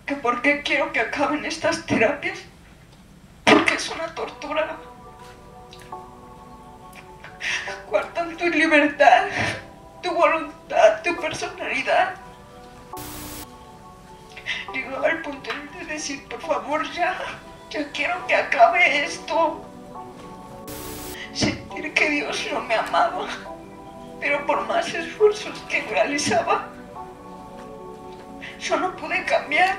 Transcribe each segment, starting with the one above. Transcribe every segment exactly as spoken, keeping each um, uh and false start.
que por qué quiero que acaben estas terapias, porque es una tortura. Coartan tu libertad, tu voluntad, tu personalidad. Llegaba al punto de decir, por favor, ya, ya quiero que acabe esto. Sentir que Dios no me amaba, pero por más esfuerzos que realizaba, yo no pude cambiar.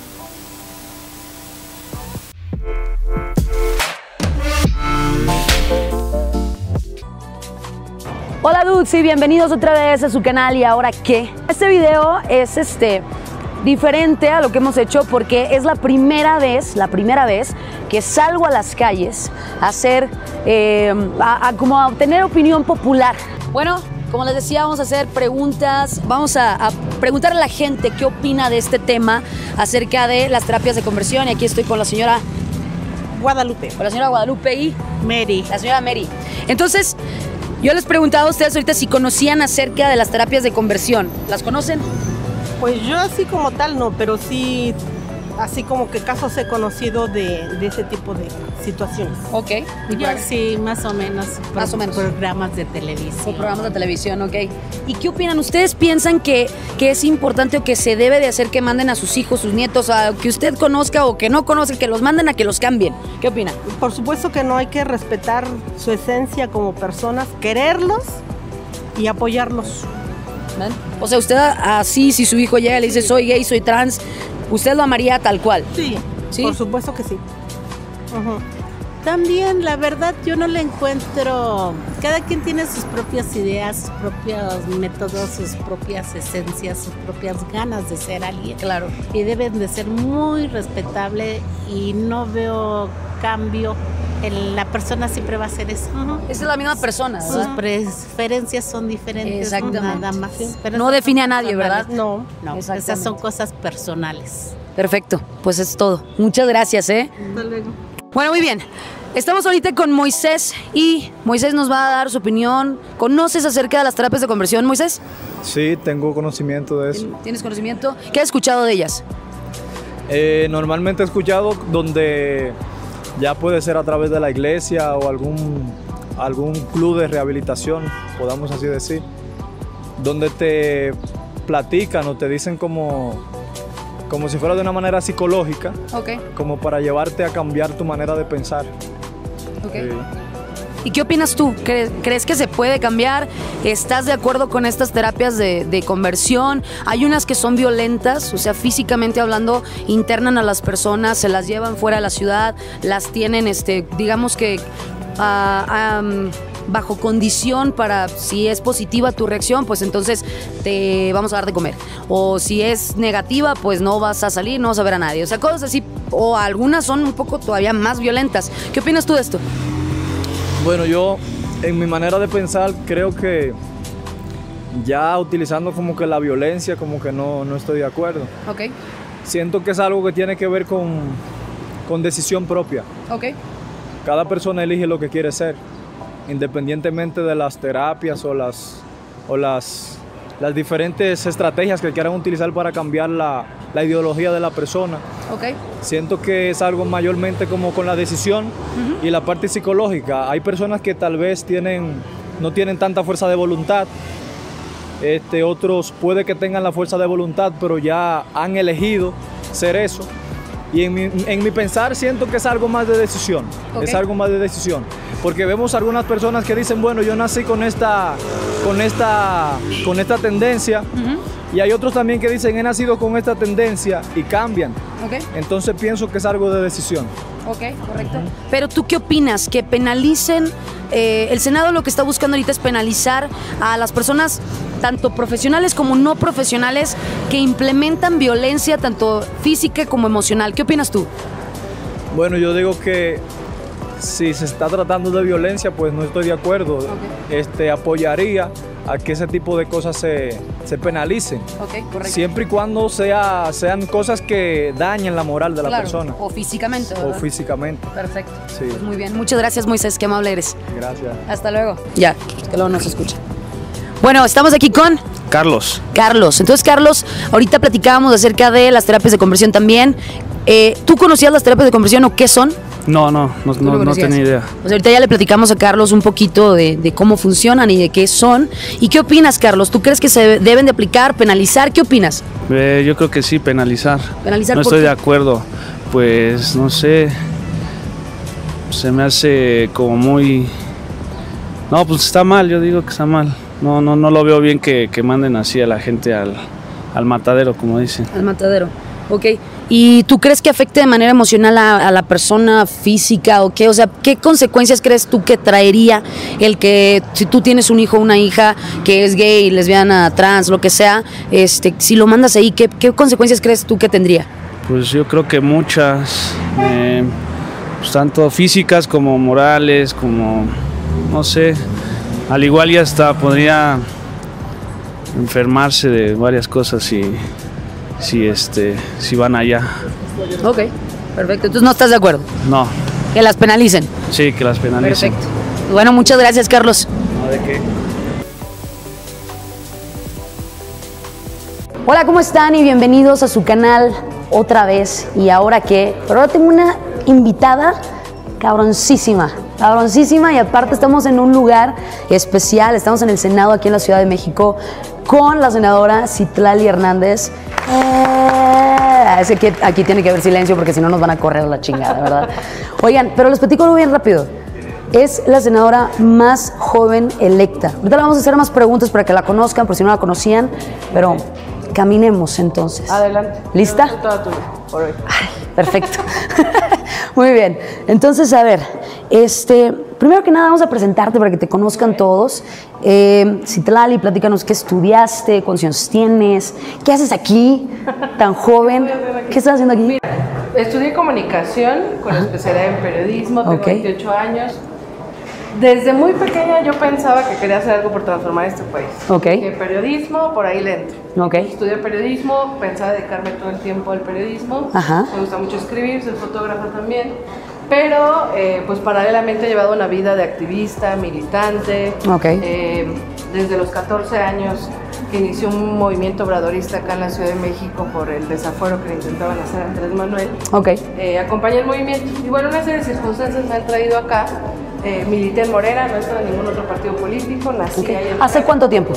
Hola dudes y bienvenidos otra vez a su canal. ¿Y ahora qué? Este video es este diferente a lo que hemos hecho porque es la primera vez, la primera vez que salgo a las calles a hacer, eh, a, a como a obtener opinión popular. Bueno, como les decía, vamos a hacer preguntas, vamos a, a preguntar a la gente qué opina de este tema acerca de las terapias de conversión. Y aquí estoy con la señora Guadalupe. Con la señora Guadalupe y Mary. La señora Mary. Entonces, yo les preguntaba a ustedes ahorita si conocían acerca de las terapias de conversión. ¿Las conocen? Pues yo así como tal no, pero sí, así como que casos he conocido de, de ese tipo de situaciones. Ok. ¿Y Yo sí, más o menos. Más o menos. Programas de televisión. O programas de televisión, ok. ¿Y qué opinan? ¿Ustedes piensan que, que es importante o que se debe de hacer que manden a sus hijos, sus nietos, a que usted conozca o que no conozca, que los manden a que los cambien? ¿Qué opina? Por supuesto que no, hay que respetar su esencia como personas, quererlos y apoyarlos. ¿Ven? O sea, usted así, si su hijo llega y le dice soy gay, soy trans, ¿usted lo amaría tal cual? Sí, ¿Sí? Por supuesto que sí. Uh-huh. También, la verdad, yo no le encuentro. Cada quien tiene sus propias ideas, sus propios métodos, sus propias esencias, sus propias ganas de ser alguien. Claro. Y deben de ser muy respetables y no veo cambio. El, la persona siempre va a ser eso. Uh-huh. Esa es la misma persona, Sus ¿verdad? preferencias son diferentes. Exactamente. Nada más. Pero No define a nadie, ¿verdad? No. No, esas son cosas personales. Perfecto, pues es todo. Muchas gracias, ¿eh? Hasta luego. Bueno, muy bien. Estamos ahorita con Moisés y Moisés nos va a dar su opinión. ¿Conoces acerca de las terapias de conversión, Moisés? Sí, tengo conocimiento de eso. ¿Tienes conocimiento? ¿Qué has escuchado de ellas? Eh, normalmente he escuchado donde ya puede ser a través de la iglesia o algún, algún club de rehabilitación, podamos así decir, donde te platican o te dicen como, como si fuera de una manera psicológica, Ok. como para llevarte a cambiar tu manera de pensar. Ok. Sí. ¿Y qué opinas tú? ¿Cre- ¿Crees que se puede cambiar? ¿Estás de acuerdo con estas terapias de, de conversión? Hay unas que son violentas, o sea, físicamente hablando, internan a las personas, se las llevan fuera de la ciudad, las tienen, este, digamos que ah, um, bajo condición para, si es positiva tu reacción, pues entonces te vamos a dar de comer. O si es negativa, pues no vas a salir, no vas a ver a nadie. O sea, cosas así, o algunas son un poco todavía más violentas. ¿Qué opinas tú de esto? Bueno, yo en mi manera de pensar creo que ya utilizando como que la violencia como que no, no estoy de acuerdo. Ok, Siento que es algo que tiene que ver con, con decisión propia. ok. Cada persona elige lo que quiere ser, independientemente de las terapias o las, o las, las diferentes estrategias que quieran utilizar para cambiar la, la ideología de la persona. Ok. Siento que es algo mayormente como con la decisión uh-huh. y la parte psicológica. Hay personas que tal vez tienen, no tienen tanta fuerza de voluntad. Este, otros puede que tengan la fuerza de voluntad, pero ya han elegido ser eso. Y en mi, en mi pensar siento que es algo más de decisión. Okay. Es algo más de decisión. Porque vemos algunas personas que dicen, bueno, yo nací con esta, con esta, con esta tendencia. Uh-huh. Y hay otros también que dicen, he nacido con esta tendencia y cambian. Okay. Entonces pienso que es algo de decisión. Ok, correcto. Uh-huh. Pero ¿tú qué opinas? ¿Que penalicen? Eh, el Senado lo que está buscando ahorita es penalizar a las personas, tanto profesionales como no profesionales, que implementan violencia tanto física como emocional. ¿Qué opinas tú? Bueno, yo digo que si se está tratando de violencia, pues no estoy de acuerdo. Okay. Este, apoyaría a que ese tipo de cosas se, se penalicen. Okay, correcto. Siempre y cuando sea, sean cosas que dañen la moral de la claro, persona. O físicamente, ¿verdad? O físicamente. Perfecto. Sí. Pues muy bien. Muchas gracias, Moisés. Qué amable eres. Gracias. Hasta luego. Ya, que luego no se escucha. Bueno, estamos aquí con Carlos. Carlos. Entonces, Carlos, ahorita platicábamos acerca de las terapias de conversión también. Eh, ¿Tú conocías las terapias de conversión o qué son? No, no, no, no, no tenía idea. Pues ahorita ya le platicamos a Carlos un poquito de, de cómo funcionan y de qué son. ¿Y qué opinas, Carlos? ¿Tú crees que se deben de aplicar, penalizar? ¿Qué opinas? Eh, yo creo que sí, penalizar. ¿Penalizar no por estoy qué? de acuerdo. Pues, no sé, se me hace como muy... No, pues está mal, yo digo que está mal. No, no, no lo veo bien que, que manden así a la gente al, al matadero, como dicen. Al matadero, ok. ¿Y tú crees que afecte de manera emocional a, a la persona física o qué? O sea, ¿qué consecuencias crees tú que traería el que si tú tienes un hijo o una hija que es gay, lesbiana, trans, lo que sea, este, si lo mandas ahí, ¿qué, qué consecuencias crees tú que tendría? Pues yo creo que muchas, eh, pues tanto físicas como morales, como, no sé, al igual ya hasta podría enfermarse de varias cosas si, si, este, si van allá. Ok, perfecto. Entonces no estás de acuerdo. No. Que las penalicen. Sí, que las penalicen. Perfecto. Bueno, muchas gracias, Carlos. No, ¿de qué? Hola, ¿cómo están? Y bienvenidos a su canal otra vez. ¿Y ahora qué? Pero ahora tengo una invitada cabroncísima, cabroncísima y aparte estamos en un lugar especial, estamos en el Senado aquí en la Ciudad de México con la senadora Citlali Hernández. Eh, es que aquí tiene que haber silencio porque si no nos van a correr a la chingada, ¿verdad? Oigan, pero les platico algo bien rápido. Es la senadora más joven electa. Ahorita le vamos a hacer más preguntas para que la conozcan, por si no la conocían, pero caminemos entonces. Adelante. ¿Lista? Toda tuya, por hoy. Ay, perfecto. Muy bien. Entonces, a ver, este, primero que nada vamos a presentarte para que te conozcan todos. Eh, Citlali, platícanos qué estudiaste, cuántos años tienes, qué haces aquí, tan joven, qué estás haciendo aquí. Mira, estudié comunicación con especialidad en periodismo, tengo Ok. veintiocho años. Desde muy pequeña yo pensaba que quería hacer algo por transformar este país. Ok. Que periodismo, por ahí le entro. Ok. Estudié periodismo, pensaba dedicarme todo el tiempo al periodismo. Ajá. Me gusta mucho escribir, soy fotógrafa también. Pero, eh, pues paralelamente he llevado una vida de activista, militante. Ok. Eh, desde los catorce años que inició un movimiento obradorista acá en la Ciudad de México por el desafuero que le intentaban hacer a Andrés Manuel. Ok. Eh, acompañé el movimiento. Y bueno, una serie de circunstancias me han traído acá. Eh, milité en Morena, no he estado en ningún otro partido político, nací Okay. ahí en ¿Hace cuánto tiempo?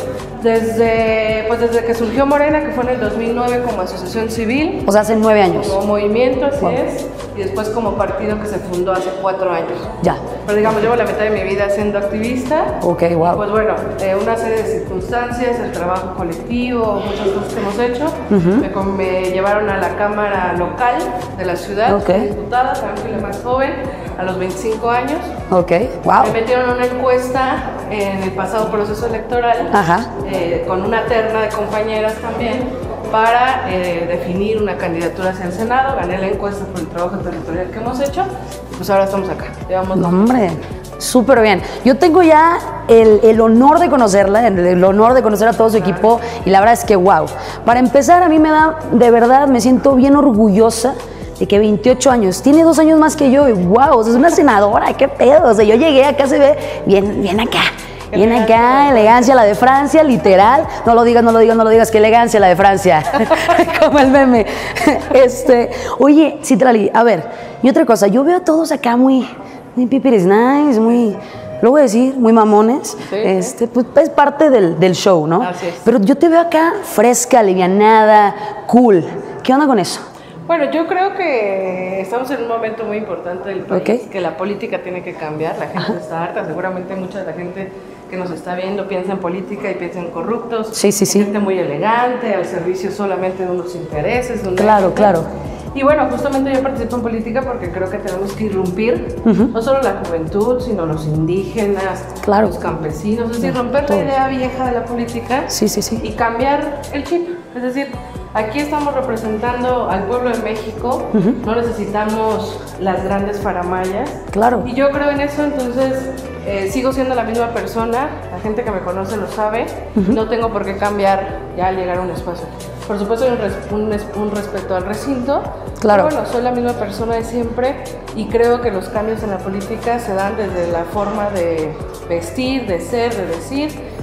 Desde, pues desde que surgió Morena, que fue en el dos mil nueve como asociación civil, O sea, hace nueve años. como movimiento, así Wow. es, y después como partido que se fundó hace cuatro años. Ya. Pero digamos, llevo la mitad de mi vida siendo activista. Ok, Y wow. pues bueno, eh, una serie de circunstancias, el trabajo colectivo, muchas cosas que hemos hecho, me, con- me llevaron a la Cámara Local de la ciudad, Ok. fui diputada, también fui la más joven, a los veinticinco años. Ok, wow. Me metieron a una encuesta en el pasado proceso electoral, Ajá. eh, con una terna de compañeras también, para eh, definir una candidatura hacia el Senado. Gané la encuesta por el trabajo territorial que hemos hecho, y pues ahora estamos acá. Llevamos No, dos hombre, súper bien. Yo tengo ya el, el honor de conocerla, el, el honor de conocer a todo su equipo y la verdad es que wow. Para empezar, a mí me da, de verdad, me siento bien orgullosa de que veintiocho años, tiene dos años más que yo y wow, o sea, es una senadora, qué pedo. O sea, yo llegué acá, se ve bien, bien acá. Bien acá, elegancia, la de Francia, literal. No lo digas, no lo digas, no lo digas, qué elegancia la de Francia. Como el meme. Este, oye, Citlali, a ver, y otra cosa, yo veo a todos acá muy, muy pipiris nice, muy, lo voy a decir, muy mamones. Sí, este, pues es parte del, del show, ¿no? Así es. Pero yo te veo acá fresca, alivianada, cool. ¿Qué onda con eso? Bueno, yo creo que estamos en un momento muy importante del país, Ok. que la política tiene que cambiar, la gente está harta, seguramente mucha de la gente que nos está viendo piensa en política y piensa en corruptos, Sí, sí, sí. gente muy elegante, al servicio solamente de unos intereses. De una Claro, gente. claro. Y bueno, justamente yo participo en política porque creo que tenemos que irrumpir no solo la juventud, sino los indígenas, Claro. los campesinos, es decir, romper todos. la idea vieja de la política Sí, sí, sí. y cambiar el chip. Es decir, aquí estamos representando al pueblo de México, no necesitamos las grandes faramayas. Claro. Y yo creo en eso, entonces eh, sigo siendo la misma persona, la gente que me conoce lo sabe, no tengo por qué cambiar ya al llegar a un espacio. Por supuesto hay un, res- un, es- un respeto al recinto, Claro. pero bueno, soy la misma persona de siempre y creo que los cambios en la política se dan desde la forma de vestir, de ser, de decir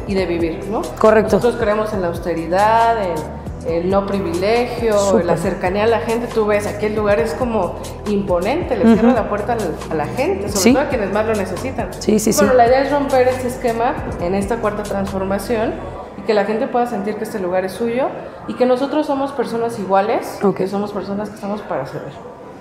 y de vivir, ¿no? Correcto. Nosotros creemos en la austeridad, en el no privilegio, Súper. la cercanía a la gente. Tú ves, aquí el lugar es como imponente, le cierra uh-huh. la puerta a la gente, sobre ¿Sí? todo a quienes más lo necesitan. Sí, sí, bueno, sí. la idea es romper este esquema en esta cuarta transformación y que la gente pueda sentir que este lugar es suyo y que nosotros somos personas iguales, okay. que somos personas que estamos para servir.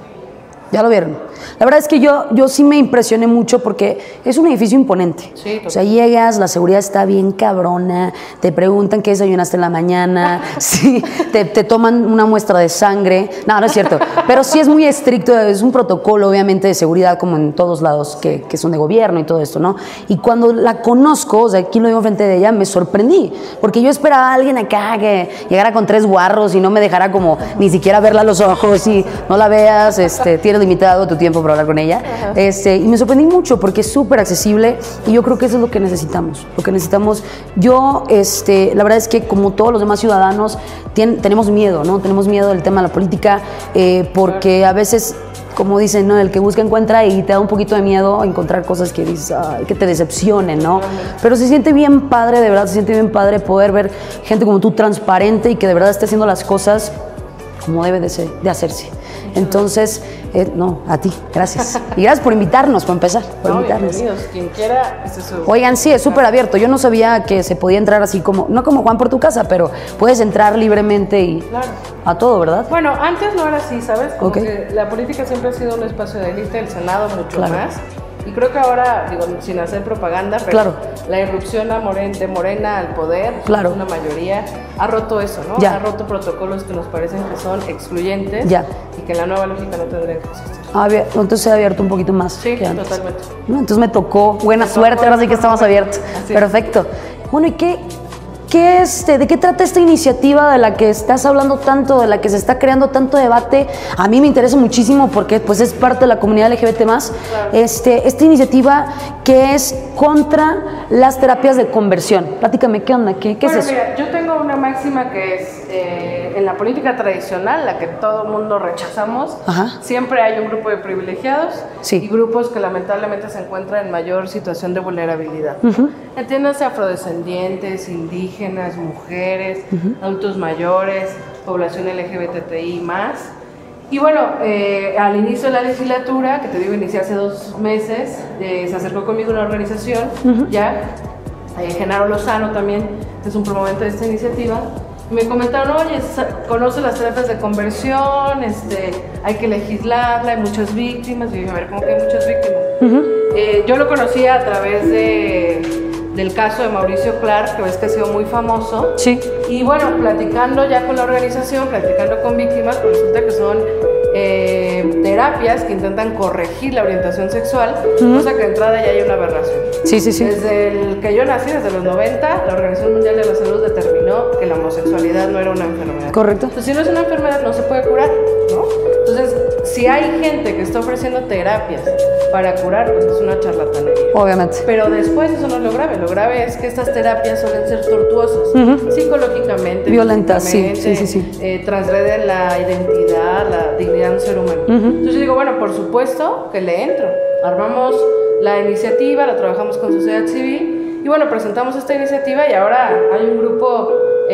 Ya lo vieron. La verdad es que yo, yo sí me impresioné mucho porque es un edificio imponente. Sí, o sea, llegas, la seguridad está bien cabrona, te preguntan qué desayunaste en la mañana, sí, te, te toman una muestra de sangre. No, no es cierto. Pero sí es muy estricto, es un protocolo obviamente de seguridad como en todos lados que, que son de gobierno y todo esto, ¿no? Y cuando la conozco, o sea, aquí lo digo frente de ella, me sorprendí. Porque yo esperaba a alguien acá que llegara con tres guarros y no me dejara como ni siquiera verla a los ojos y no la veas, este, tiene limitado tu tiempo para hablar con ella. Este, y me sorprendí mucho porque es súper accesible y yo creo que eso es lo que necesitamos. Lo que necesitamos, yo, este, la verdad es que como todos los demás ciudadanos, tien, tenemos miedo, ¿no? Tenemos miedo del tema de la política eh, porque a veces, como dicen, ¿no? El que busca encuentra y te da un poquito de miedo encontrar cosas que dices, ay, que te decepcionen, ¿no? Pero se siente bien padre, de verdad, se siente bien padre poder ver gente como tú transparente y que de verdad esté haciendo las cosas como debe de, ser, de hacerse. Entonces, eh, no, a ti, gracias. Y gracias por invitarnos, por empezar, por no, invitarnos. Bienvenidos, quien quiera. Este es su... Oigan, sí, es súper abierto. Yo no sabía que se podía entrar así como, no como Juan por tu casa, pero puedes entrar libremente y claro. a todo, ¿verdad? Bueno, antes no era así, ¿sabes? Como okay. que la política siempre ha sido un espacio de élite, el Senado mucho claro. más. Y creo que ahora, digo, sin hacer propaganda, pero claro. la irrupción a Moren, de Morena al poder, claro. una mayoría, ha roto eso, ¿no? Ya. Ha roto protocolos que nos parecen que son excluyentes ya. y que en la nueva lógica no tendrían que existir. Ah, entonces se ha abierto un poquito más sí, que antes. Totalmente. ¿No? Entonces me tocó, buena me suerte, tocó, ahora sí que estamos abiertos. Así. Perfecto. Bueno, ¿y qué? ¿Qué este, ¿De qué trata esta iniciativa de la que estás hablando tanto, de la que se está creando tanto debate? A mí me interesa muchísimo porque pues, es parte de la comunidad L G B T más. Claro. Este, esta iniciativa que es contra las terapias de conversión. Platícame, ¿qué onda? ¿Qué, qué bueno, es eso? Mira, yo tengo una máxima que es, eh, en la política tradicional, la que todo el mundo rechazamos, Ajá. siempre hay un grupo de privilegiados sí. y grupos que lamentablemente se encuentran en mayor situación de vulnerabilidad. Uh-huh. Entiéndase afrodescendientes, indígenas, mujeres, uh-huh. adultos mayores, población L G B T T I más. Y bueno, eh, al inicio de la legislatura, que te digo, inicié hace dos meses, eh, se acercó conmigo una organización, uh-huh. ya, eh, Genaro Lozano también, que es un promovente de esta iniciativa, y me comentaron, oye, conoce las terapias de conversión, este, hay que legislarla, hay muchas víctimas. Y yo dije, a ver, ¿cómo que hay muchas víctimas? Uh-huh. eh, yo lo conocía a través de... del caso de Mauricio Clark, que ves que ha sido muy famoso. Sí. Y bueno, platicando ya con la organización, platicando con víctimas, pues resulta que son eh, terapias que intentan corregir la orientación sexual, uh-huh. cosa que de entrada ya hay una aberración. Sí, sí, sí. Desde el que yo nací, desde los noventa, la Organización Mundial de la Salud determinó que la homosexualidad no era una enfermedad. Correcto. Entonces, si no es una enfermedad, no se puede curar, ¿no? Entonces, si hay gente que está ofreciendo terapias para curar, pues es una charlatanería. Obviamente. Pero después eso no es lo grave. Lo grave es que estas terapias suelen ser tortuosas, uh-huh. psicológicamente, violentas, sí, sí, sí, sí. Eh, transgreden la identidad, la dignidad de un ser humano. Uh-huh. Entonces yo digo, bueno, por supuesto que le entro. Armamos la iniciativa, la trabajamos con sociedad civil y bueno, presentamos esta iniciativa y ahora hay un grupo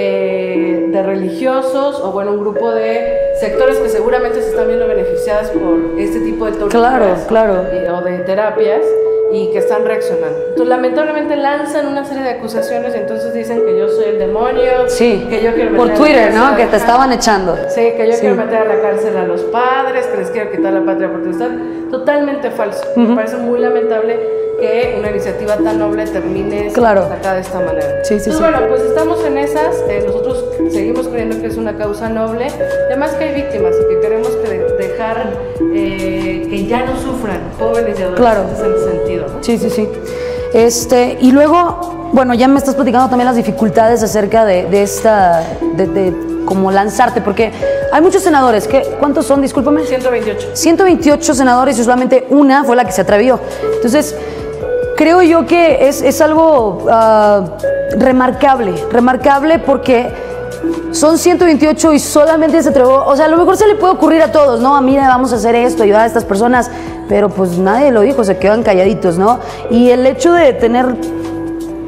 eh, de religiosos o bueno, un grupo de sectores que seguramente se están viendo beneficiados por este tipo de torturas claro, claro. Y, o de terapias y que están reaccionando. Entonces, lamentablemente lanzan una serie de acusaciones y entonces dicen que yo soy el demonio, sí. que yo quiero meter por Twitter, a la ¿no? Que te estaban echando. Sí, que yo sí. quiero meter a la cárcel a los padres, que les quiero quitar la patria potestad. Totalmente falso. Uh-huh. Me parece muy lamentable que una iniciativa tan noble termine claro. sacada de esta manera. Sí, sí, Entonces, sí. bueno, pues estamos en esas. Eh, nosotros seguimos creyendo que es una causa noble. Además que hay víctimas y que queremos que dejar eh, que ya no sufran jóvenes y adolescentes claro. en ese sentido, ¿no? Sí, sí, sí. Este, y luego, bueno, ya me estás platicando también las dificultades acerca de, de esta, de, de cómo lanzarte, porque hay muchos senadores. ¿Qué, ¿Cuántos son? Discúlpame. ciento veintiocho. ciento veintiocho senadores y solamente una fue la que se atrevió. Entonces, creo yo que es, es algo uh, remarcable, remarcable porque son ciento veintiocho y solamente se atrevió. O sea, a lo mejor se le puede ocurrir a todos, ¿no? Mira, vamos a hacer esto, ayudar a estas personas, pero pues nadie lo dijo, se quedan calladitos, ¿no? Y el hecho de tener,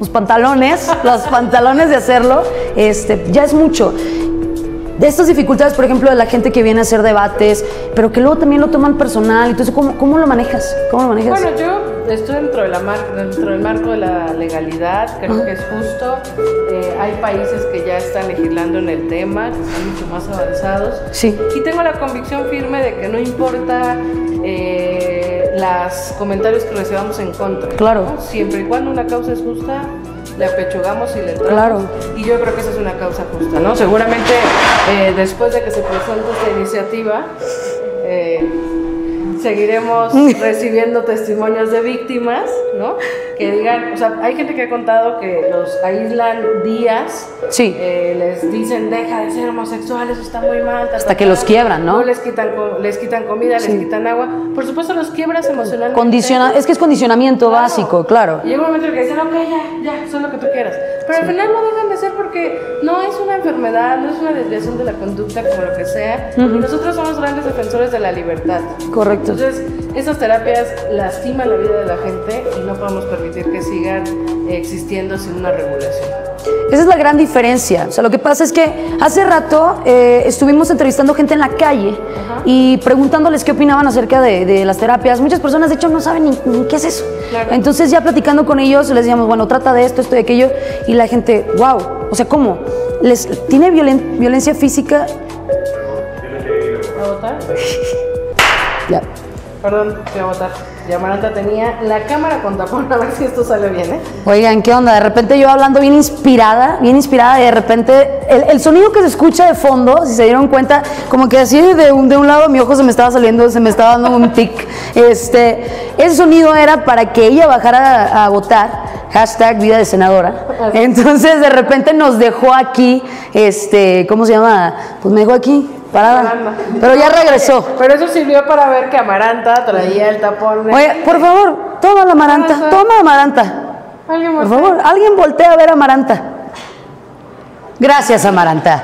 los pantalones, los pantalones de hacerlo, este, ya es mucho. De estas dificultades, por ejemplo, de la gente que viene a hacer debates, pero que luego también lo toman personal, entonces, ¿cómo, cómo lo manejas? ¿Cómo lo manejas? Bueno, yo estoy dentro, de la mar dentro del marco de la legalidad, creo uh-huh. que es justo. Eh, hay países que ya están legislando en el tema, que están mucho más avanzados. Sí. Y tengo la convicción firme de que no importa eh, los comentarios que recibamos en contra. Claro. ¿no? Siempre y cuando una causa es justa, le apechugamos y le entramos. Claro. Y yo creo que esa es una causa justa, ¿no? Seguramente eh, después de que se presente esta iniciativa, eh, seguiremos recibiendo testimonios de víctimas, ¿no? Que digan, o sea, hay gente que ha contado que los aíslan días, sí. eh, les dicen, deja de ser homosexual, eso está muy mal. Hasta tal, que los quiebran, ¿no? No les quitan, les quitan comida, sí. les quitan agua. Por supuesto, los quiebras emocionalmente. Condiciona, es que es condicionamiento claro. básico, claro. Y llega un momento en que dicen, ok, ya, ya, son lo que tú quieras. Pero sí. al final no dejan de ser porque no es una enfermedad, no es una desviación de la conducta, como lo que sea. Uh-huh. Y nosotros somos grandes defensores de la libertad. Correcto. Entonces, esas terapias lastiman la vida de la gente y no podemos permitir que sigan existiendo sin una regulación. Esa es la gran diferencia. O sea, lo que pasa es que hace rato eh, estuvimos entrevistando gente en la calle uh-huh. y preguntándoles qué opinaban acerca de, de las terapias. Muchas personas, de hecho, no saben ni, ni qué es eso. Claro. Entonces, ya platicando con ellos, les decíamos, bueno, trata de esto, esto y aquello. Y la gente, wow, o sea, ¿cómo? Les, ¿Tiene violen, violencia física? ¿A votar? Ya. Perdón, te voy a votar. Y Amaranta tenía la cámara con tapón, a ver si esto sale bien, ¿eh? Oigan, ¿qué onda? De repente yo hablando bien inspirada, bien inspirada, y de repente el, el sonido que se escucha de fondo, si se dieron cuenta, como que así de un, de un lado mi ojo se me estaba saliendo, se me estaba dando un tic. Este, ese sonido era para que ella bajara a, a votar, hashtag vida de senadora. Entonces de repente nos dejó aquí, este, ¿cómo se llama? Pues me dejó aquí. Parada. Pero ya regresó. Pero eso sirvió para ver que Amaranta traía el tapón. Oye, por favor, toma la Amaranta, toma Amaranta. ¿Alguien por favor, alguien voltea a ver a Amaranta. Gracias, Amaranta.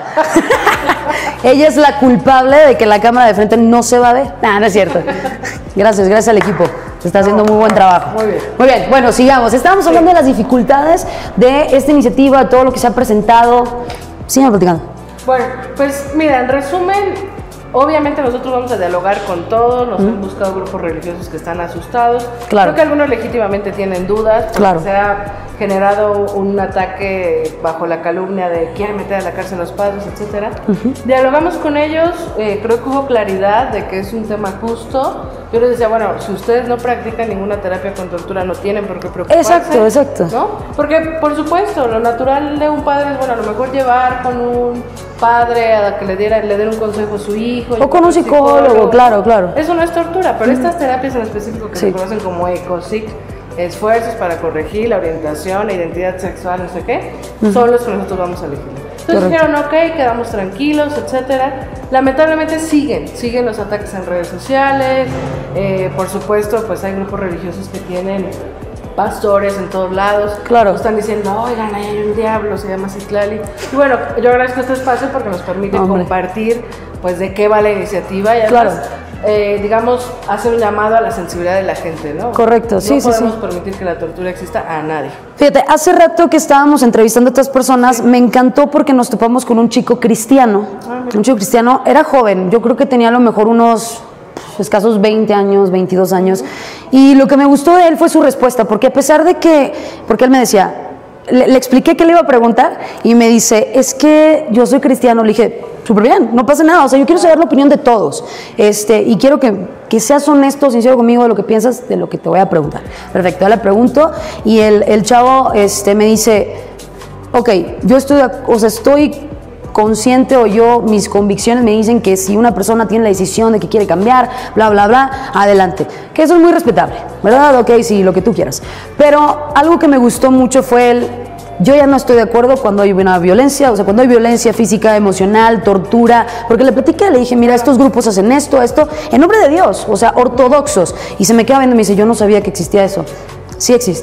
Ella es la culpable de que la cámara de frente no se va a ver. No, no es cierto. Gracias, gracias al equipo. Se está haciendo muy buen trabajo. Muy bien. Muy bien, bueno, sigamos. Estábamos hablando de las dificultades de esta iniciativa, todo lo que se ha presentado. Síganme platicando. Bueno, pues mira, en resumen, obviamente nosotros vamos a dialogar con todos, nos mm. han buscado grupos religiosos que están asustados. Claro. Creo que algunos legítimamente tienen dudas, porque claro. se ha generado un ataque bajo la calumnia de quieren meter a la cárcel a los padres, etcétera. Uh-huh. Dialogamos con ellos, eh, creo que hubo claridad de que es un tema justo. Yo les decía, bueno, si ustedes no practican ninguna terapia con tortura, no tienen por qué preocuparse. Exacto, exacto. ¿No? Porque, por supuesto, lo natural de un padre es, bueno, a lo mejor llevar con un padre a que le diera, le den un consejo a su hijo. O con un psicólogo, psicólogo, claro, claro. Eso no es tortura, pero mm. estas terapias en específico que sí. se conocen como ECOSIC, esfuerzos para corregir la orientación, la identidad sexual, no sé qué, uh-huh. son los que nosotros vamos a elegir. Entonces dijeron, ok, quedamos tranquilos, etcétera. Lamentablemente siguen, siguen los ataques en redes sociales, eh, por supuesto, pues hay grupos religiosos que tienen pastores en todos lados, claro. están diciendo, oigan, ahí hay un diablo, se llama Citlali. Y bueno, yo agradezco este espacio porque nos permite Hombre. compartir, pues, de qué va la iniciativa y además, claro. eh, digamos, hacer un llamado a la sensibilidad de la gente, ¿no? Correcto, no sí, sí, sí. No podemos permitir que la tortura exista a nadie. Fíjate, hace rato que estábamos entrevistando a otras personas, sí. me encantó porque nos topamos con un chico cristiano, ah, un chico cristiano, era joven, yo creo que tenía a lo mejor unos escasos veinte años, veintidós años, y lo que me gustó de él fue su respuesta, porque a pesar de que, porque él me decía, le, le expliqué que le iba a preguntar, y me dice, es que yo soy cristiano, le dije, súper bien, no pasa nada, o sea, yo quiero saber la opinión de todos, este, y quiero que, que seas honesto, sincero conmigo de lo que piensas, de lo que te voy a preguntar. Perfecto, ya le pregunto, y el, el chavo este, me dice, ok, yo estoy, o sea, estoy consciente o yo, mis convicciones me dicen que si una persona tiene la decisión de que quiere cambiar, bla, bla, bla, adelante. Que eso es muy respetable, ¿verdad? Ok, sí, lo que tú quieras. Pero algo que me gustó mucho fue el, yo ya no estoy de acuerdo cuando hay una violencia, o sea, cuando hay violencia física, emocional, tortura, porque le platiqué, le dije, mira, estos grupos hacen esto, esto, en nombre de Dios, o sea, ortodoxos. Y se me queda viendo y me dice, yo no sabía que existía eso. Sí existe.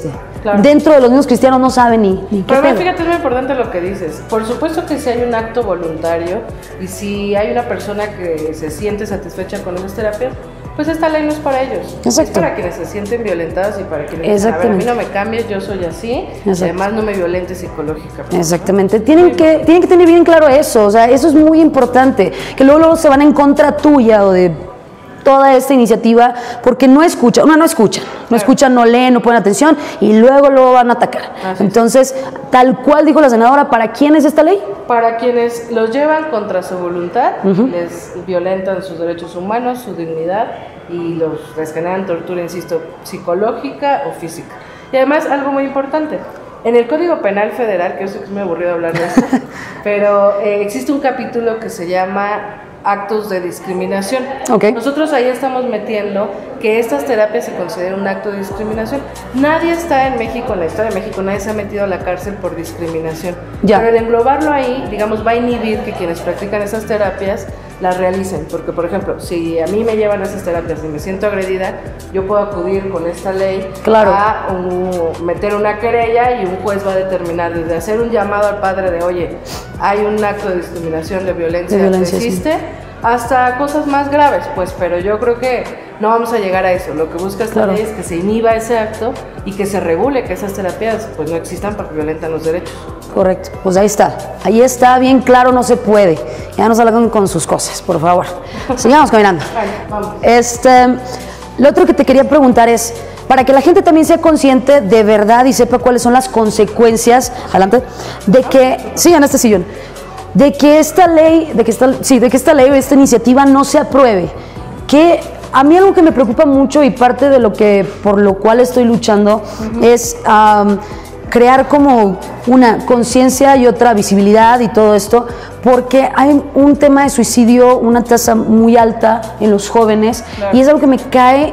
Claro. dentro de los mismos cristianos no saben ni, ni qué Pero pedo. fíjate, es muy importante lo que dices. Por supuesto que si hay un acto voluntario y si hay una persona que se siente satisfecha con esas terapias, pues esta ley no es para ellos. Exacto. Es para quienes se sienten violentados y para quienes dicen, a ver, a mí no me cambies, yo soy así, y además no me violentes psicológicamente. Exactamente. Tienen que, tienen que tener bien claro eso, o sea, eso es muy importante, que luego, luego se van en contra tuya o de toda esta iniciativa porque no escuchan, uno no escucha, no Claro. escuchan, no leen, no ponen atención y luego lo van a atacar. Así Entonces, tal cual dijo la senadora, ¿para quién es esta ley? Para quienes los llevan contra su voluntad, uh-huh. les violentan sus derechos humanos, su dignidad y los les generan tortura, insisto, psicológica o física. Y además, algo muy importante, en el Código Penal Federal, que yo sé que es muy aburrido hablar de esto, pero eh, existe un capítulo que se llama actos de discriminación. Okay. Nosotros ahí estamos metiendo que estas terapias se consideran un acto de discriminación. Nadie está en México, en la historia de México, nadie se ha metido a la cárcel por discriminación. Ya. Pero el englobarlo ahí, digamos, va a inhibir que quienes practican esas terapias las realicen. Porque, por ejemplo, si a mí me llevan a esas terapias y me siento agredida, yo puedo acudir con esta ley claro. a un, meter una querella y un juez va a determinar desde hacer un llamado al padre de, oye, hay un acto de discriminación, de violencia, de violencia que existe, sí. hasta cosas más graves, pues, pero yo creo que no vamos a llegar a eso. Lo que busca esta claro. ley es que se inhiba ese acto y que se regule que esas terapias pues no existan porque violentan los derechos. Correcto, pues ahí está, ahí está bien claro, no se puede. Ya no salgan con sus cosas, por favor. Sigamos caminando. Vale, vamos. Este, lo otro que te quería preguntar es, para que la gente también sea consciente de verdad y sepa cuáles son las consecuencias, adelante, de que, sigan este sillón, de que esta ley, de que esta, sí, de que esta ley o esta iniciativa no se apruebe, que a mí algo que me preocupa mucho y parte de lo que, por lo cual estoy luchando, uh-huh. es um, crear como una conciencia y otra visibilidad y todo esto, porque hay un tema de suicidio, una tasa muy alta en los jóvenes, claro. y es algo que me cae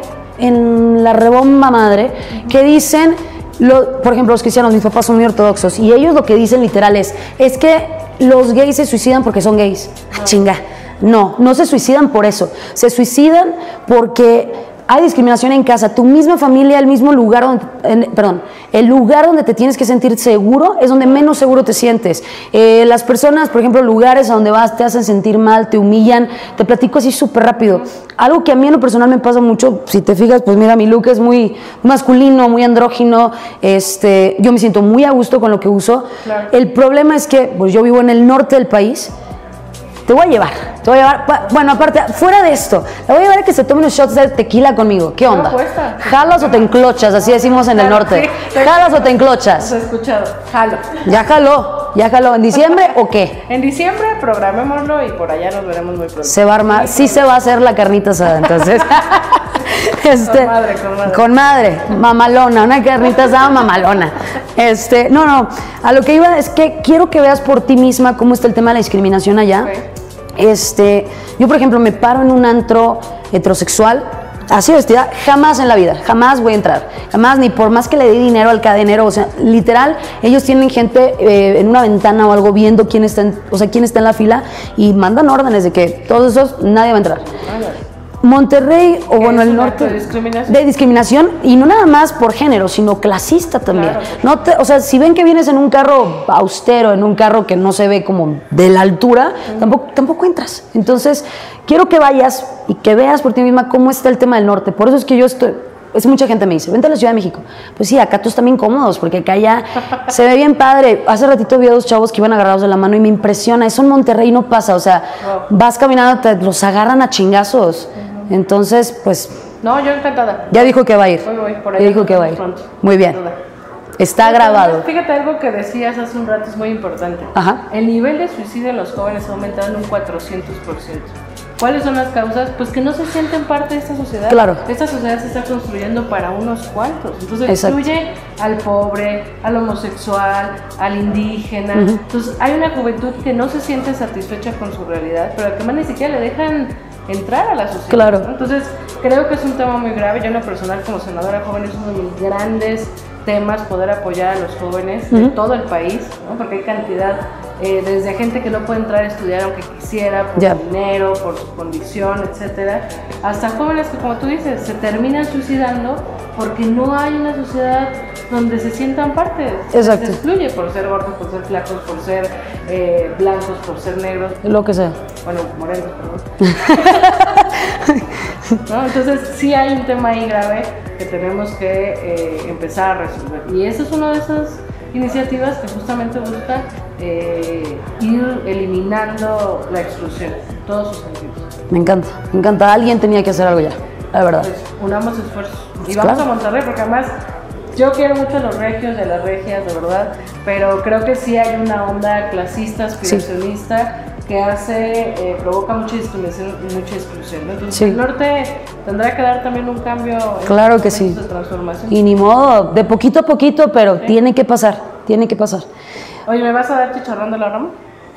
en la rebomba madre, uh-huh. que dicen, lo, por ejemplo, los cristianos, mis papás son muy ortodoxos, y ellos lo que dicen literal es, es que los gays se suicidan porque son gays. No. Ah, chinga. No, no se suicidan por eso. Se suicidan porque hay discriminación en casa. Tu misma familia, el mismo lugar donde, en, perdón, el lugar donde te tienes que sentir seguro es donde menos seguro te sientes. Eh, las personas, por ejemplo, lugares a donde vas te hacen sentir mal, te humillan. Te platico así súper rápido. Algo que a mí en lo personal me pasa mucho, si te fijas, pues mira, mi look es muy masculino, muy andrógino. Este, yo me siento muy a gusto con lo que uso. Claro. El problema es que pues yo vivo en el norte del país. Te voy a llevar, te voy a llevar, bueno, aparte, fuera de esto, le voy a llevar a que se tome unos shots de tequila conmigo. ¿Qué onda? ¿Jalas o te enclochas? Así decimos en el norte. ¿Jalas o te enclochas? Has escuchado. Jalo. Ya jaló, ya jaló. ¿En diciembre o qué? En diciembre programémoslo y por allá nos veremos muy pronto. Se va a armar, sí se va a hacer la carnita asada, entonces. Este, con madre, con madre. Con madre, mamalona, una carnita asada mamalona. Este, no, no, a lo que iba es que quiero que veas por ti misma cómo está el tema de la discriminación allá. Okay. Este, yo por ejemplo me paro en un antro heterosexual, así vestida, jamás en la vida, jamás voy a entrar, jamás, ni por más que le dé dinero al cadenero, o sea, literal, ellos tienen gente eh, en una ventana o algo viendo quién está en, o sea, quién está en la fila y mandan órdenes de que todos esos, nadie va a entrar. Monterrey, o bueno, el norte, de discriminación? de discriminación, y no nada más por género, sino clasista también. Claro. No te, o sea, si ven que vienes en un carro austero, en un carro que no se ve como de la altura, uh-huh. tampoco, tampoco entras. Entonces, quiero que vayas y que veas por ti misma cómo está el tema del norte. Por eso es que yo estoy, es mucha gente me dice, vente a la Ciudad de México. Pues sí, acá todos están bien cómodos, porque acá ya se ve bien padre. Hace ratito vi a dos chavos que iban agarrados de la mano y me impresiona. Eso en Monterrey no pasa, o sea, wow. vas caminando, te los agarran a chingazos. Uh-huh. Entonces, pues... No, yo encantada. Ya dijo que va a ir. Voy, voy, por ahí ya dijo que va a ir. Pronto. Muy bien. Está Pero, grabado. Fíjate, algo que decías hace un rato es muy importante. Ajá. El nivel de suicidio en los jóvenes ha aumentado en un cuatrocientos por ciento. ¿Cuáles son las causas? Pues que no se sienten parte de esta sociedad. Claro. Esta sociedad se está construyendo para unos cuantos. Entonces Exacto. excluye al pobre, al homosexual, al indígena. Uh-huh. Entonces hay una juventud que no se siente satisfecha con su realidad, pero al que más ni siquiera le dejan entrar a la sociedad. Claro. ¿no? Entonces creo que es un tema muy grave. Yo en lo personal como senadora joven es uno de mis grandes temas poder apoyar a los jóvenes uh-huh. de todo el país, ¿no? Porque hay cantidad, eh, desde gente que no puede entrar a estudiar aunque quisiera, por yeah. dinero, por su condición, etcétera, hasta jóvenes que, como tú dices, se terminan suicidando porque no hay una sociedad donde se sientan parte. Exacto. Se excluye por ser gordos, por ser flacos, por ser eh, blancos, por ser negros. Lo que sea. Bueno, morenos, perdón. ¿No? Entonces sí hay un tema ahí grave que tenemos que eh, empezar a resolver. Y esa es una de esas iniciativas que justamente busca eh, ir eliminando la exclusión, todos sus sentidos. Me encanta, me encanta. Alguien tenía que hacer algo ya, la verdad. Pues unamos esfuerzos. Y Pues vamos claro. a Monterrey, porque además yo quiero mucho a los regios, de las regias, de verdad, pero creo que sí hay una onda clasista, aspiracionista, sí. que hace, eh, provoca mucha discriminación y mucha exclusión, ¿no? Entonces Sí. el norte tendrá que dar también un cambio en Claro los que sí. procesos de transformación. Y ni modo, de poquito a poquito, pero Sí. tiene que pasar, tiene que pasar. Oye, ¿me vas a dar chicharrón de la rama?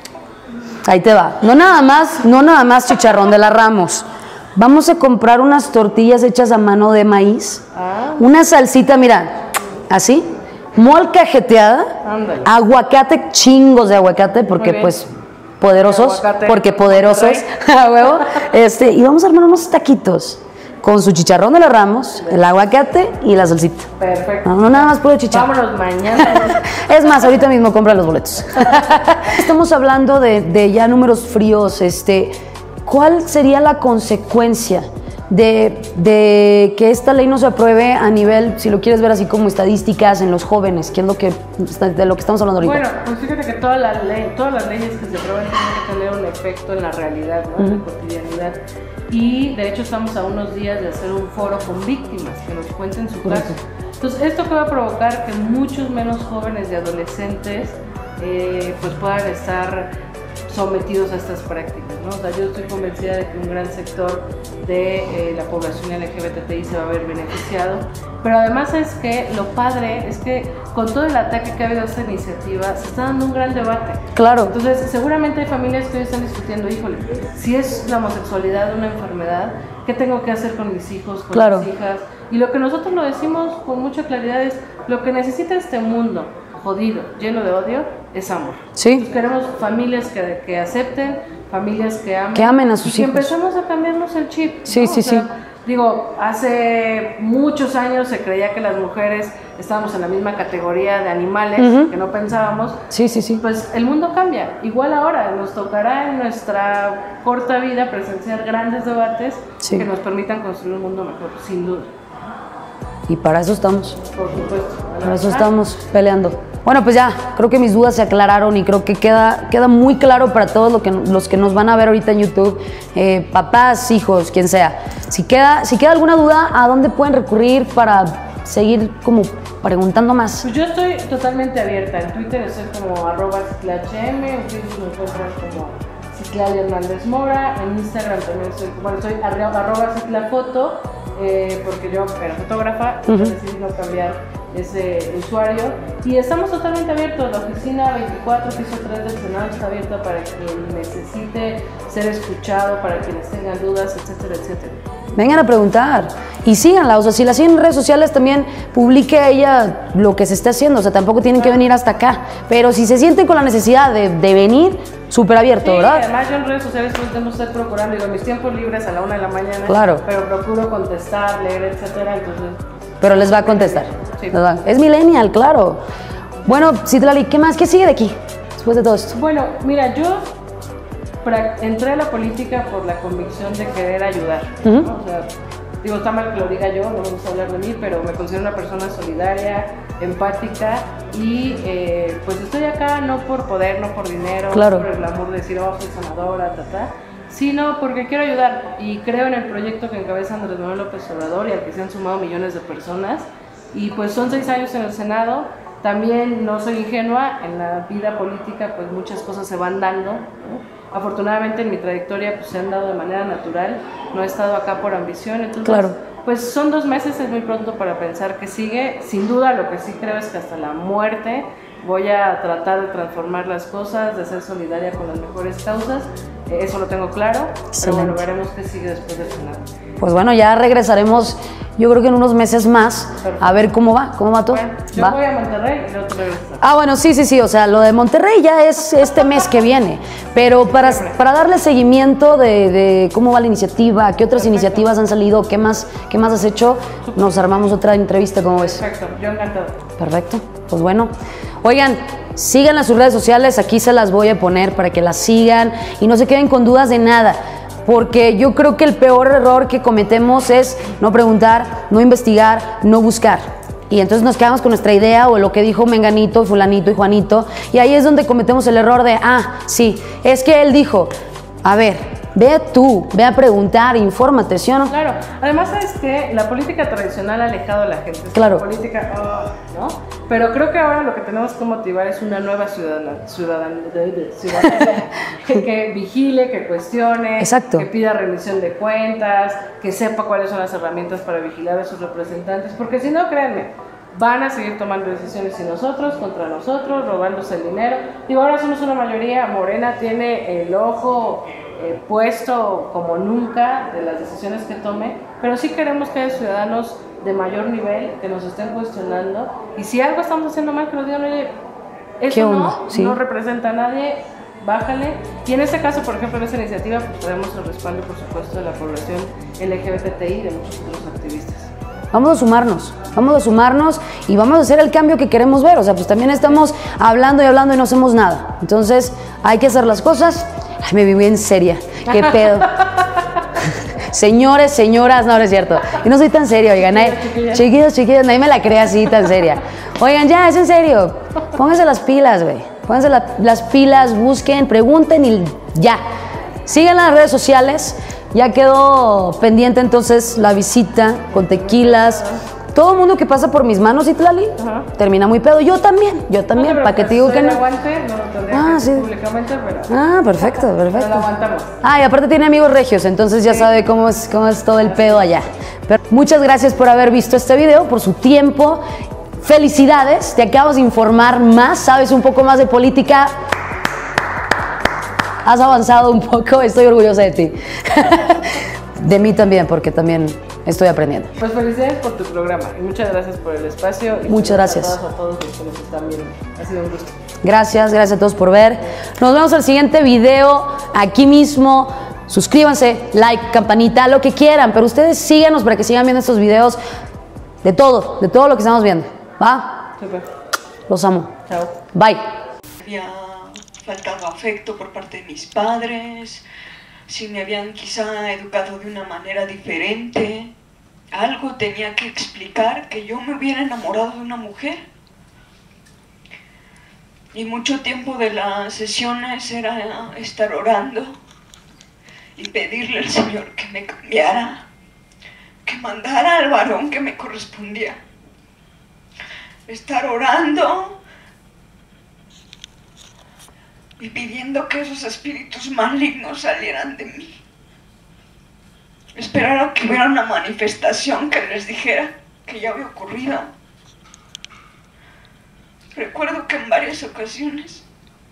Ahí te va. No nada más, no nada más chicharrón de la Ramos. Vamos a comprar unas tortillas hechas a mano de maíz, Ah, una salsita, mira, así, molcajeteada, ándale. aguacate, chingos de aguacate, porque bien. pues poderosos, Aguacate, porque poderosos, a huevo, este, y vamos a armar unos taquitos con su chicharrón de la Ramos, el aguacate y la salsita. Perfecto. No, no nada más puro chicharrón. Vámonos mañana. Es más, ahorita mismo compra los boletos. Estamos hablando de, de ya números fríos. Este, ¿cuál sería la consecuencia de, de que esta ley no se apruebe a nivel, si lo quieres ver así como estadísticas, en los jóvenes? ¿Qué es lo que, de lo que estamos hablando ahorita? Bueno, pues fíjate que toda la ley, todas las leyes que se aprueban tienen que tener un efecto en la realidad, ¿no? En la cotidianidad. Y de hecho estamos a unos días de hacer un foro con víctimas que nos cuenten su Correcto. caso. Entonces, ¿esto que va a provocar? Que muchos menos jóvenes y adolescentes eh, pues puedan estar sometidos a estas prácticas, ¿no? O sea, yo estoy convencida de que un gran sector de eh, la población L G B T I se va a ver beneficiado, pero además es que lo padre es que con todo el ataque que ha habido a esta iniciativa se está dando un gran debate. Claro. Entonces, seguramente hay familias que hoy están discutiendo, híjole, si es la homosexualidad una enfermedad, ¿qué tengo que hacer con mis hijos, con Claro. mis hijas? Y lo que nosotros lo decimos con mucha claridad es, lo que necesita este mundo jodido, lleno de odio, es amor. Sí. Entonces, queremos familias que, que acepten, familias que amen. Que amen a sus y que hijos. empecemos a cambiarnos el chip. Sí, ¿no? sí, O sea, sí. Digo, hace muchos años se creía que las mujeres estábamos en la misma categoría de animales, Ujú. que no pensábamos. Sí, sí, sí. Pues el mundo cambia. Igual ahora nos tocará en nuestra corta vida presenciar grandes debates Sí. que nos permitan construir un mundo mejor, sin duda. Y para eso estamos. Por supuesto. Por eso estamos peleando. Bueno, pues ya, creo que mis dudas se aclararon y creo que queda, queda muy claro para todos lo que, los que nos van a ver ahorita en YouTube, eh, papás, hijos, quien sea. Si queda, si queda alguna duda, ¿a dónde pueden recurrir para seguir como preguntando más? Pues yo estoy totalmente abierta. En Twitter estoy como arroba ciclahm, en Facebook me encuentran como Citlali Hernández Mora, en Instagram también soy, bueno, soy arro- arroba ciclafoto, eh, porque yo era fotógrafa y Ujú. decidí no cambiar ese usuario. Y estamos totalmente abiertos. La oficina veinticuatro, piso tres del Senado está abierta para quien necesite ser escuchado, para quienes tengan dudas, etcétera, etcétera. Vengan a preguntar y síganla, o sea, si la siguen en redes sociales también publique ella lo que se está haciendo, o sea, tampoco tienen que venir hasta acá, pero si se sienten con la necesidad de, de venir, súper abierto, Sí, ¿verdad? además yo en redes sociales todo el tiempo estoy procurando, digo, mis tiempos libres a la una de la mañana, Claro. pero procuro contestar, leer, etcétera, entonces... Pero les va a contestar, Sí. ¿verdad? Es millennial, claro. Bueno, Citlali, ¿qué más? ¿Qué sigue de aquí después de todo esto? Bueno, mira, yo pra- entré a la política por la convicción de querer ayudar, ¿no? Ujú. O sea, digo, está mal que lo diga yo, no me gusta hablar de mí, pero me considero una persona solidaria, empática y eh, pues estoy acá no por poder, no por dinero, Claro. no por el glamour de decir, oh, soy senadora, ta, ta, sino porque quiero ayudar y creo en el proyecto que encabeza Andrés Manuel López Obrador y al que se han sumado millones de personas. Y pues son seis años en el Senado. También no soy ingenua, en la vida política pues muchas cosas se van dando, ¿no? Afortunadamente en mi trayectoria pues se han dado de manera natural, no he estado acá por ambición, entonces Claro. pues son dos meses, es muy pronto para pensar que sigue. Sin duda lo que sí creo es que hasta la muerte voy a tratar de transformar las cosas, de ser solidaria con las mejores causas, eh, eso lo tengo claro, Excelente. pero bueno, veremos qué sigue después del final. Pues bueno, ya regresaremos, yo creo que en unos meses más, Perfecto. a ver cómo va, cómo va todo. Bueno, yo ¿Va? voy a Monterrey y luego tú regresas. Ah, bueno, sí, sí, sí, o sea, lo de Monterrey ya es este mes que viene, pero para, para darle seguimiento de, de cómo va la iniciativa, qué otras Perfecto. iniciativas han salido, qué más, qué más has hecho, nos armamos otra entrevista, ¿cómo ves? Perfecto, yo encantado. Perfecto, pues bueno. Oigan, síganla en sus redes sociales, aquí se las voy a poner para que las sigan y no se queden con dudas de nada. Porque yo creo que el peor error que cometemos es no preguntar, no investigar, no buscar. Y entonces nos quedamos con nuestra idea o lo que dijo Menganito, Fulanito y Juanito. Y ahí es donde cometemos el error de, ah, sí, es que él dijo, a ver, ve tú, ve a preguntar, infórmate, ¿sí o no? Claro, además es que la política tradicional ha alejado a la gente. Es Claro. una política, oh, ¿no? Pero creo que ahora lo que tenemos que motivar es una nueva ciudadana, ciudadana, ciudadana que, que vigile, que cuestione, Exacto. que pida rendición de cuentas, que sepa cuáles son las herramientas para vigilar a sus representantes, porque si no, créanme, van a seguir tomando decisiones sin nosotros, contra nosotros, robándose el dinero. Digo, ahora somos una mayoría, Morena tiene el ojo eh, puesto como nunca de las decisiones que tome, pero sí queremos que haya ciudadanos de mayor nivel que nos estén cuestionando, y si algo estamos haciendo mal, que nos digan, oye, ¿Qué eso onda? no, Sí. no representa a nadie, bájale. Y en este caso, por ejemplo, en esta iniciativa, pues tenemos el respaldo, por supuesto, de la población L G B T I y de muchos otros activistas. Vamos a sumarnos, vamos a sumarnos y vamos a hacer el cambio que queremos ver. O sea, pues también estamos hablando y hablando y no hacemos nada. Entonces, hay que hacer las cosas. Ay, me vi bien seria. ¿Qué pedo? Señores, señoras, no, no es cierto. Y no soy tan seria, oigan. Nadie, chiquillos, chiquillos, nadie me la cree así tan seria. Oigan, ya, es en serio. Pónganse las pilas, güey. Pónganse la, las pilas, busquen, pregunten y ya. Sigan las redes sociales. Ya quedó pendiente entonces la visita con tequilas. Todo el mundo que pasa por mis manos, Itlali, Ajá. termina muy pedo. Yo también, yo también. No, ¿Para qué te digo que el no? aguante no lo tendría Ah, que decir sí. públicamente, pero, Ah, perfecto, pero perfecto. lo aguantamos. Ah, y aparte tiene amigos regios, entonces ya sabe cómo es, cómo es todo el pedo allá. Pero muchas gracias por haber visto este video, por su tiempo. Felicidades, te acabas de informar más, sabes un poco más de política. Has avanzado un poco, estoy orgullosa de ti. De mí también, porque también estoy aprendiendo. Pues felicidades por tu programa y muchas gracias por el espacio. Y Muchas gracias. A todos, a todos los que nos están viendo. Ha sido un gusto. Gracias, gracias a todos por ver. Nos vemos al siguiente video aquí mismo. Suscríbanse, like, campanita, lo que quieran, pero ustedes síganos para que sigan viendo estos videos de todo, de todo lo que estamos viendo. ¿Va? Super. Los amo. Chao. Bye. Había faltado afecto por parte de mis padres, si me habían quizá educado de una manera diferente. Algo tenía que explicar que yo me hubiera enamorado de una mujer. Y mucho tiempo de las sesiones era estar orando y pedirle al Señor que me cambiara, que mandara al varón que me correspondía. Estar orando y pidiendo que esos espíritus malignos salieran de mí. Esperar a que hubiera una manifestación que les dijera que ya había ocurrido. Recuerdo que en varias ocasiones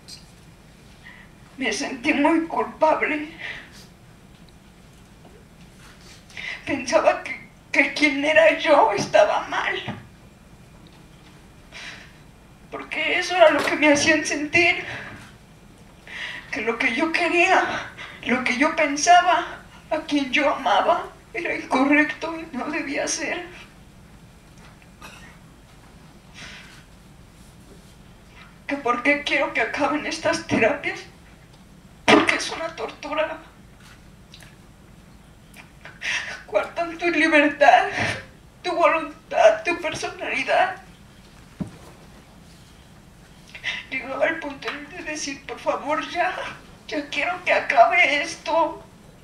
me sentí muy culpable. Pensaba que, que quien era yo estaba mal. Porque eso era lo que me hacían sentir. Que lo que yo quería, lo que yo pensaba, a quien yo amaba, era incorrecto y no debía ser. ¿Que por qué quiero que acaben estas terapias? Porque es una tortura. Coartan tu libertad, tu voluntad, tu personalidad. Llegaba al punto de decir, por favor, ya, ya quiero que acabe esto.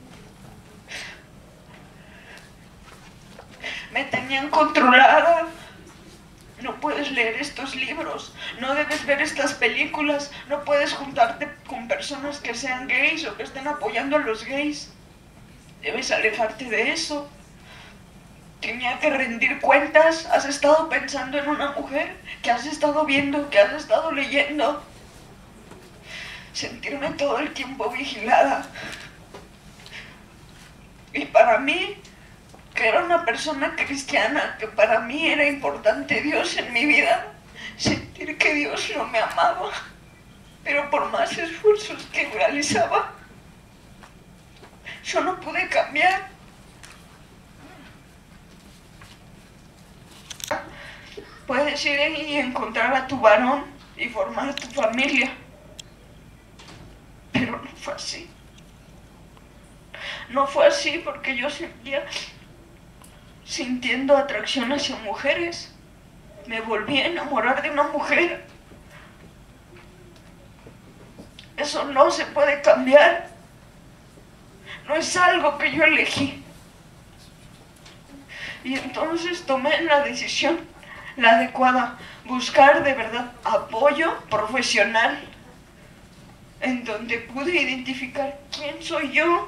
Me tenían controlada. No puedes leer estos libros, no debes ver estas películas, no puedes juntarte con personas que sean gays o que estén apoyando a los gays. Debes alejarte de eso. tenía que rendir cuentas. ¿Has estado pensando en una mujer? ¿Qué has estado viendo? ¿Qué has estado leyendo? Sentirme todo el tiempo vigilada. Y para mí, que era una persona cristiana, que para mí era importante Dios en mi vida, sentir que Dios no me amaba, pero por más esfuerzos que realizaba, yo no pude cambiar. Puedes ir y encontrar a tu varón y formar tu familia, pero no fue así. No fue así porque yo sentía, sintiendo atracción hacia mujeres, me volví a enamorar de una mujer. Eso no se puede cambiar. No es algo que yo elegí. Y entonces tomé la decisión, la adecuada, buscar de verdad apoyo profesional, en donde pude identificar quién soy yo,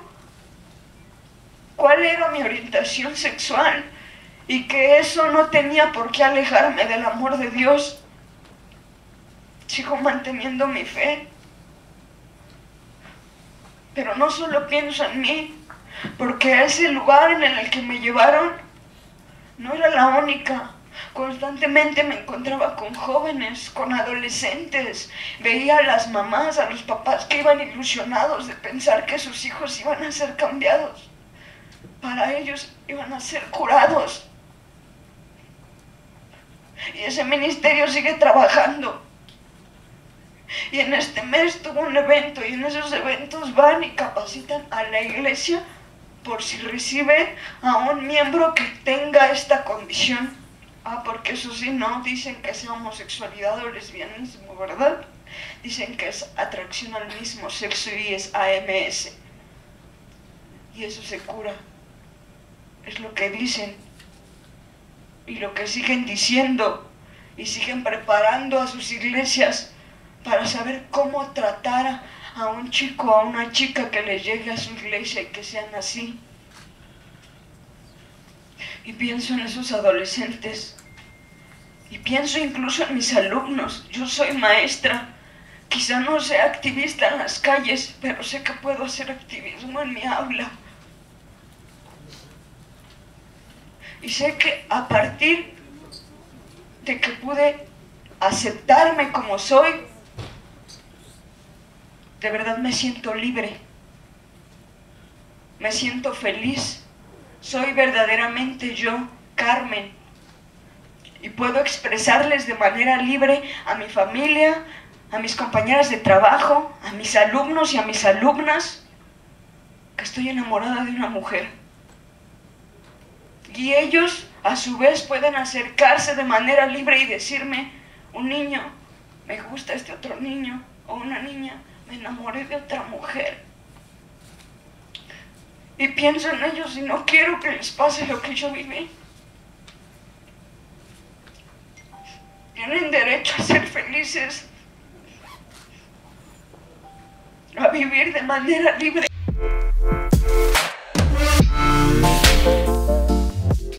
cuál era mi orientación sexual, y que eso no tenía por qué alejarme del amor de Dios. Sigo manteniendo mi fe, pero no solo pienso en mí, porque ese lugar en el que me llevaron no era la única. Constantemente me encontraba con jóvenes, con adolescentes, veía a las mamás, a los papás que iban ilusionados de pensar que sus hijos iban a ser cambiados, para ellos iban a ser curados. Y ese ministerio sigue trabajando. Y en este mes tuvo un evento, y en esos eventos van y capacitan a la iglesia por si recibe a un miembro que tenga esta condición. Ah, porque eso sí, no dicen que sea homosexualidad o lesbianismo, ¿verdad? Dicen que es atracción al mismo sexo y es A M S. Y eso se cura. Es lo que dicen. Y lo que siguen diciendo. Y siguen preparando a sus iglesias para saber cómo tratar a un chico o a una chica que les llegue a su iglesia y que sean así. Y pienso en esos adolescentes. Y pienso incluso en mis alumnos. Yo soy maestra. Quizá no sea activista en las calles, pero sé que puedo hacer activismo en mi aula. Y sé que a partir de que pude aceptarme como soy, de verdad me siento libre. Me siento feliz. Soy verdaderamente yo, Carmen. Y puedo expresarles de manera libre a mi familia, a mis compañeras de trabajo, a mis alumnos y a mis alumnas, que estoy enamorada de una mujer. Y ellos, a su vez, pueden acercarse de manera libre y decirme, un niño, me gusta este otro niño, o una niña, me enamoré de otra mujer. Y pienso en ellos y no quiero que les pase lo que yo viví. Tienen derecho a ser felices, a vivir de manera libre.